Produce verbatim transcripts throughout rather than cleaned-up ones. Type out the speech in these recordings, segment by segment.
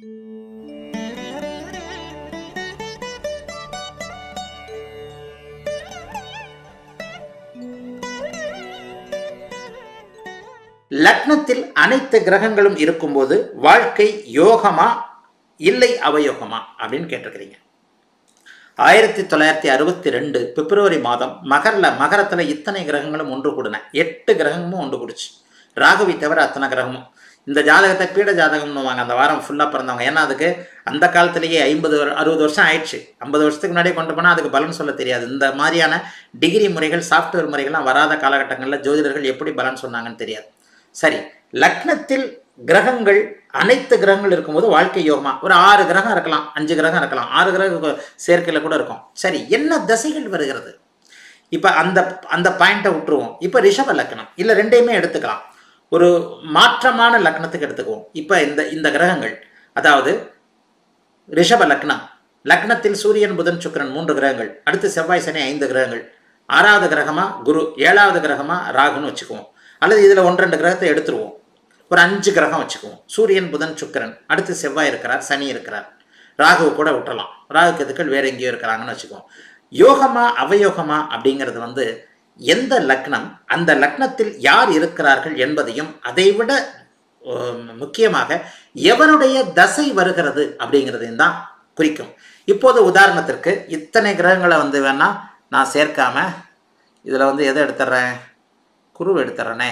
லக்னத்தில் அனைத்து கிரகங்களும் இருக்கும்போது வாழ்க்கை யோகமா இல்லை அவயோகமா அப்படின்னு கேட்டிருக்கிறீங்க. ஆயிரத்தி தொள்ளாயிரத்தி அறுபத்தி ரெண்டு பிப்ரவரி மாதம் மகரில் மகரத்தில் இத்தனை கிரகங்களும் ஒன்று கூடின. எட்டு கிரகமும் ஒன்று கூடுச்சு. ராகுவை தவிர அத்தனை கிரகமும். இந்த ஜாதகத்தை பீட ஜாதகம்னு வாங்க, அந்த வாரம் ஃபுல்லாக பிறந்தவங்க. ஏன்னா அதுக்கு அந்த காலத்திலேயே ஐம்பது அறுபது வருஷம் ஆயிடுச்சு. ஐம்பது வருஷத்துக்கு முன்னாடியே கொண்டு போனால் அதுக்கு பலன் சொல்ல தெரியாது. இந்த மாதிரியான டிகிரி முறைகள் சாஃப்ட்வேர் முறைகள்லாம் வராத காலகட்டங்களில் ஜோதிடர்கள் எப்படி பலன் சொன்னாங்கன்னு தெரியாது. சரி, லக்னத்தில் கிரகங்கள் அனைத்து கிரகங்கள் இருக்கும்போது வாழ்க்கை யோகமா? ஒரு ஆறு கிரகம் இருக்கலாம், அஞ்சு கிரகம் இருக்கலாம், ஆறு கிரக சேர்க்கையில் கூட இருக்கும். சரி, என்ன தசைகள் வருகிறது? இப்போ அந்த அந்த பாயிண்ட்டை விட்டுருவோம். இப்போ ரிஷப லக்னம் இல்லை, ரெண்டையுமே எடுத்துக்கலாம். ஒரு மாற்றமான லக்னத்துக்கு எடுத்துக்குவோம். இப்போ இந்த இந்த கிரகங்கள், அதாவது ரிஷப லக்னம், லக்னத்தில் சூரியன் புதன் சுக்கிரன் மூன்று கிரகங்கள், அடுத்து செவ்வாய் சனி ஐந்து கிரகங்கள், ஆறாவது கிரகமா குரு, ஏழாவது கிரகமா ராகுன்னு வச்சுக்குவோம். அல்லது இதில் ஒன்று ரெண்டு கிரகத்தை எடுத்துருவோம், ஒரு அஞ்சு கிரகம் வச்சுக்குவோம். சூரியன் புதன் சுக்கிரன், அடுத்து செவ்வாய் இருக்கிறார், சனி இருக்கிறார், ராகுவை கூட விட்டுறலாம். ராகு கேதுக்கள் வேற எங்கேயோ இருக்கிறாங்கன்னு வச்சுக்குவோம். யோகமா அவயோகமா அப்படிங்கிறது வந்து எந்த லக்னம், அந்த லக்னத்தில் யார் இருக்கிறார்கள் என்பதையும், அதைவிட முக்கியமாக எவருடைய தசை வருகிறது அப்படிங்கிறதையும் தான் குறிக்கும். இப்போது உதாரணத்திற்கு இத்தனை கிரகங்களை வந்து வேணா நான் சேர்க்காம இதில் வந்து எதை எடுத்துட்றேன், குரு எடுத்துறனே.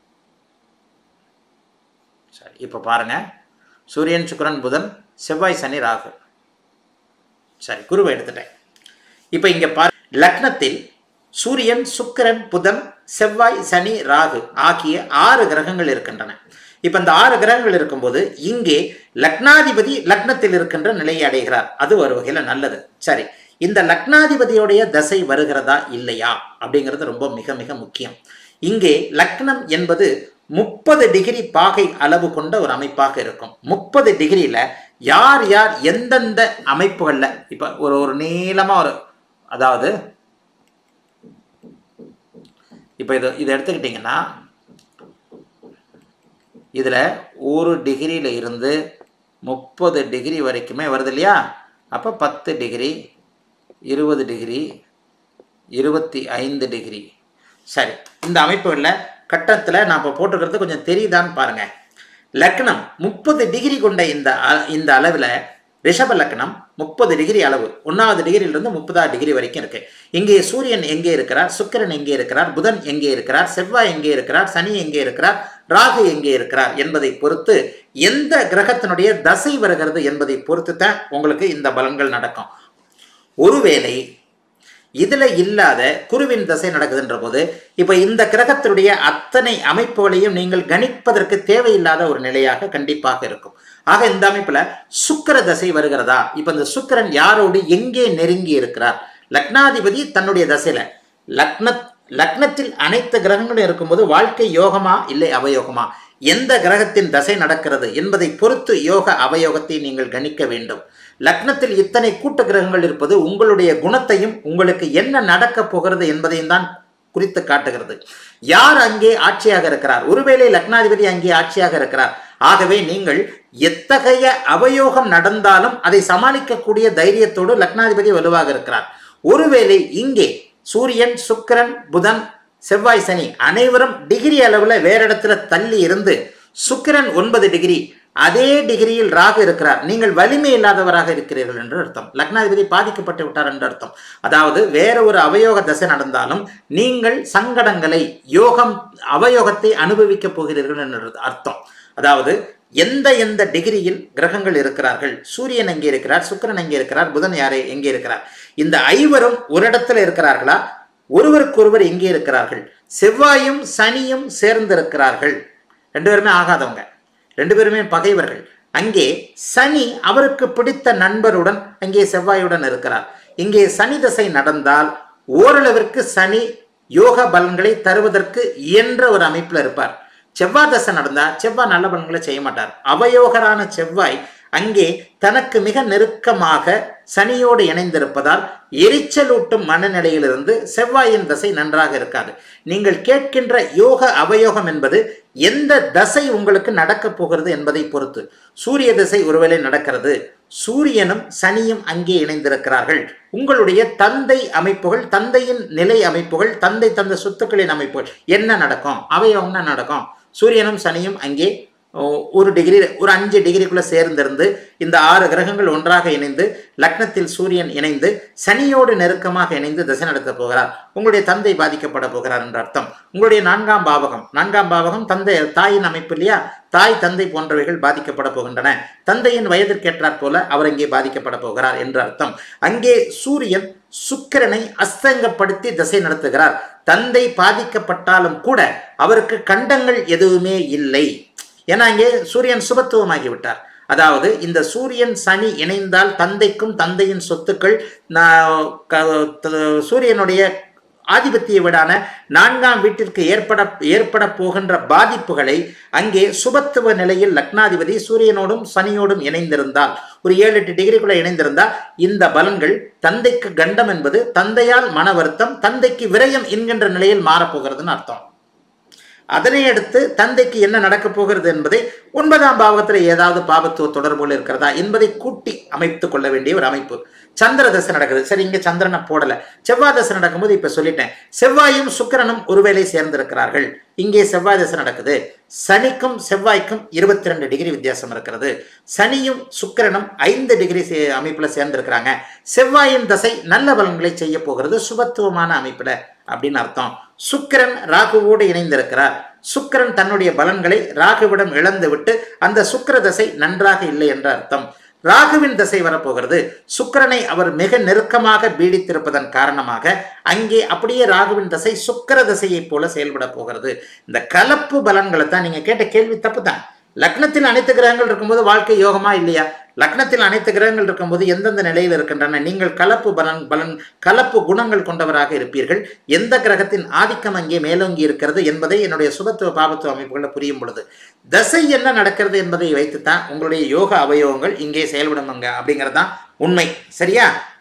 சரி, இப்போ பாருங்க, சூரியன் சுக்கிரன் புதன் செவ்வாய் சனி ராகு. சரி, குருவை எடுத்துட்டேன். இப்போ இங்கே பாரு, லக்னத்தில் சூரியன் சுக்கிரன் புதன் செவ்வாய் சனி ராகு ஆகிய ஆறு கிரகங்கள் இருக்கின்றன. இப்போ இந்த ஆறு கிரகங்கள் இருக்கும்போது இங்கே லக்னாதிபதி லக்னத்தில் இருக்கின்ற நிலையை அடைகிறார். அது ஒரு வகையில் நல்லது. சரி, இந்த லக்னாதிபதியுடைய தசை வருகிறதா இல்லையா அப்படிங்கிறது ரொம்ப மிக மிக முக்கியம். இங்கே லக்னம் என்பது முப்பது டிகிரி பாகை அளவு கொண்ட ஒரு அமைப்பாக இருக்கும். முப்பது டிகிரியில் யார் யார் எந்தெந்த அமைப்புகளில், இப்போ ஒரு ஒரு நீளமாக ஒரு, அதாவது இப்போ இது இதை எடுத்துக்கிட்டிங்கன்னா இதில் ஒரு டிகிரியில் இருந்து முப்பது டிகிரி வரைக்குமே வருது இல்லையா? அப்போ பத்து டிகிரி, இருபது டிகிரி, இருபத்தி ஐந்து டிகிரி. சரி, இந்த அமைப்புகளில் கட்டத்தில் நான் இப்போ போட்டுக்கிறது கொஞ்சம் தெரியுதான்னு பாருங்கள். லக்னம் முப்பது டிகிரி கொண்ட இந்த இந்த அளவில் ரிஷப லக்னம் முப்பது டிகிரி அளவு, ஒன்றாவது டிகிரியிலிருந்து முப்பதாவது டிகிரி வரைக்கும் இருக்குது. இங்கே சூரியன் எங்கே இருக்கிறார், சுக்கிரன் எங்கே இருக்கிறார், புதன் எங்கே இருக்கிறார், செவ்வாய் எங்கே இருக்கிறார், சனி எங்கே இருக்கிறார், ராகு எங்கே இருக்கிறார் என்பதை பொறுத்து எந்த கிரகத்தினுடைய தசை வருகிறது என்பதை பொறுத்து தான் உங்களுக்கு இந்த பலன்கள் நடக்கும். ஒருவேளை இதில் இல்லாத குருவின் தசை நடக்குதுன்ற போது இப்போ இந்த கிரகத்தினுடைய அத்தனை அமைப்புகளையும் நீங்கள் கணிப்பதற்கு தேவையில்லாத ஒரு நிலையாக கண்டிப்பாக இருக்கும். ஆக இந்த அமைப்பில் சுக்கிர தசை வருகிறதா? இப்போ இந்த சுக்கிரன் யாரோடு எங்கே நெருங்கி இருக்கிறார்? லக்னாதிபதி தன்னுடைய தசையில், லக்ன லக்னத்தில் அனைத்து கிரகங்களும் இருக்கும்போது வாழ்க்கை யோகமா இல்லை அவயோகமா, எந்த கிரகத்தின் தசை நடக்கிறது என்பதை பொறுத்து யோக அவயோகத்தை நீங்கள் கணிக்க வேண்டும். லக்னத்தில் இத்தனை கூட்டு கிரகங்கள் இருப்பது உங்களுடைய குணத்தையும் உங்களுக்கு என்ன நடக்கப் போகிறது என்பதையும் தான் குறித்து காட்டுகிறது. யார் அங்கே ஆட்சியாக இருக்கிறார்? ஒருவேளை லக்னாதிபதி அங்கே ஆட்சியாக இருக்கிறார். ஆகவே நீங்கள் எத்தகைய அவயோகம் நடந்தாலும் அதை சமாளிக்கக்கூடிய தைரியத்தோடு லக்னாதிபதி வலுவாக இருக்கிறார். ஒருவேளை இங்கே சூரியன் சுக்கிரன் புதன் செவ்வாய் சனி அனைவரும் டிகிரி அளவில் வேற இடத்துல தள்ளி இருந்து சுக்கிரன் ஒன்பது டிகிரி, அதே டிகிரியில் ராகு இருக்கிறார், நீங்கள் வலிமை இல்லாதவராக இருக்கிறீர்கள் என்று அர்த்தம். லக்னாதிபதி பாதிக்கப்பட்டு விட்டார் என்று அர்த்தம். அதாவது வேற ஒரு அவயோக தசை நடந்தாலும் நீங்கள் சங்கடங்களை, யோகம் அவயோகத்தை அனுபவிக்க போகிறீர்கள் என்று அர்த்தம். அதாவது எந்த எந்த டிகிரியில் கிரகங்கள் இருக்கிறார்கள், சூரியன் எங்கே இருக்கிறார், சுக்கிரன் எங்கே இருக்கிறார், புதன் யாரே எங்கே இருக்கிறார், இந்த ஐவரும் ஒரு இடத்துல இருக்கிறார்களா, ஒருவருக்கொருவர் எங்கே இருக்கிறார்கள், செவ்வாயும் சனியும் சேர்ந்து இருக்கிறார்கள், ரெண்டு பேருமே ஆகாதவங்க, ரெண்டு பேருமே பகைவர்கள். அங்கே சனி அவருக்கு பிடித்த நண்பருடன் அங்கே செவ்வாயுடன் இருக்கிறார். இங்கே சனி தசை நடந்தால் ஓரளவிற்கு சனி யோக பலன்களை தருவதற்கு இயன்ற ஒரு அமைப்பில் இருப்பார். செவ்வாய் தசை நடந்தால் செவ்வாய் நல்ல பலன்களை செய்ய மாட்டார். அவயோகரான செவ்வாய் அங்கே தனக்கு மிக நெருக்கமாக சனியோடு இணைந்திருப்பதால் எரிச்சலூட்டும் மனநிலையிலிருந்து செவ்வாயின் தசை நன்றாக இருக்காது. நீங்கள் கேட்கின்ற யோக அவயோகம் என்பது எந்த தசை உங்களுக்கு நடக்கப் போகிறது என்பதை பொறுத்து. சூரிய தசை ஒருவேளை நடக்கிறது, சூரியனும் சனியும் அங்கே இணைந்திருக்கிறார்கள், உங்களுடைய தந்தை அமைப்புகள், தந்தையின் நிலை அமைப்புகள், தந்தை தந்த சொத்துக்களின் அமைப்புகள் என்ன நடக்கும்? அவயோகம்னா நடக்கும். சூரியனும் சனியும் அங்கே ஒரு டிகிரி ஒரு அஞ்சு டிகிரிக்குள்ள சேர்ந்திருந்து இந்த ஆறு கிரகங்கள் ஒன்றாக இணைந்து லக்னத்தில் சூரியன் இணைந்து சனியோடு நெருக்கமாக இணைந்து தசை நடத்த போகிறார். உங்களுடைய தந்தை பாதிக்கப்பட போகிறார் என்ற அர்த்தம். உங்களுடைய நான்காம் பாவகம் நான்காம் பாவகம் தந்தை தாயின் அமைப்பு இல்லையா? தாய் தந்தை போன்றவைகள் பாதிக்கப்பட போகின்றன. தந்தையின் வயதிற்கேற்றாற் போல அவர் அங்கே பாதிக்கப்பட போகிறார் என்று அர்த்தம். அங்கே சூரியன் சுக்கிரனை அஸ்தங்கப்படுத்தி தசை நடத்துகிறார். தந்தை பாதிக்கப்பட்டாலும் கூட அவருக்கு கண்டங்கள் எதுவுமே இல்லை. ஏன்னா இங்கே சூரியன் சுபத்துவமாகி விட்டார். அதாவது இந்த சூரியன் சனி இணைந்தால் தந்தைக்கும் தந்தையின் சொத்துக்கள் சூரியனுடைய ஆதிபத்திய வீடான நான்காம் வீட்டிற்கு ஏற்பட ஏற்பட போகின்ற பாதிப்புகளை அங்கே சுபத்துவ நிலையில் லக்னாதிபதி சூரியனோடும் சனியோடும் இணைந்திருந்தால், ஒரு ஏழு எட்டு டிகிரிக்குள்ள இணைந்திருந்தால் இந்த பலன்கள் தந்தைக்கு கண்டம் என்பது தந்தையால் மன வருத்தம், தந்தைக்கு விரயம் என்கின்ற நிலையில் மாறப்போகிறதுன்னு அர்த்தம். அதனை அடுத்து தந்தைக்கு என்ன நடக்கப் போகிறது என்பதை ஒன்பதாம் பாவகத்தில் ஏதாவது பாவத்துவ தொடர்புகள் இருக்கிறதா என்பதை கூட்டி அமைத்துக் கொள்ள வேண்டிய ஒரு அமைப்பு. சந்திர தசை நடக்குது, சரி இங்க சந்திரனை போடல, செவ்வாய் தசை நடக்கும்போது இப்ப சொல்லிட்டேன். செவ்வாயும் சுக்கிரனும் ஒருவேளை சேர்ந்திருக்கிறார்கள். இங்கே செவ்வாய் தசை நடக்குது. சனிக்கும் செவ்வாய்க்கும் இருபத்தி ரெண்டு டிகிரி வித்தியாசம் இருக்கிறது. சனியும் சுக்கிரனும் ஐந்து டிகிரி அமைப்புல சேர்ந்திருக்கிறாங்க. செவ்வாயின் தசை நல்ல பலன்களை செய்ய போகிறது, சுபத்துவமான அமைப்புல அப்படின்னு அர்த்தம். சுக்கிரன் ராகுவோடு இணைந்திருக்கிறார். சுக்கிரன் தன்னுடைய பலன்களை ராகுவிடம் இழந்து விட்டு அந்த சுக்கிர தசை நன்றாக இல்லை என்ற அர்த்தம். ராகுவின் தசை வரப்போகிறது. சுக்கிரனை அவர் மிக நெருக்கமாக பீடித்திருப்பதன் காரணமாக அங்கே அப்படியே ராகுவின் தசை சுக்கிர தசையை போல செயல்பட போகிறது. இந்த கலப்பு பலன்களை தான் நீங்க கேட்ட கேள்வி தப்பு தான். லக்னத்தில் அனைத்து கிரகங்கள் இருக்கும்போது வாழ்க்கை யோகமா இல்லையா? லக்னத்தில் அனைத்து கிரகங்கள் இருக்கும்போது எந்தெந்த நிலையில் இருக்கின்றன? நீங்கள் கலப்பு பலன் பலன் கலப்பு குணங்கள் கொண்டவராக இருப்பீர்கள். எந்த கிரகத்தின் ஆதிக்கம் அங்கே மேலோங்கி இருக்கிறது என்பதை என்னுடைய சுபத்துவ பாபத்துவ அமைப்புகளை புரியும் பொழுது தசை என்ன நடக்கிறது என்பதை வைத்துத்தான் உங்களுடைய யோக அவயோகங்கள் இங்கே செயல்படுங்க அப்படிங்கிறது தான் உண்மை. சரியா?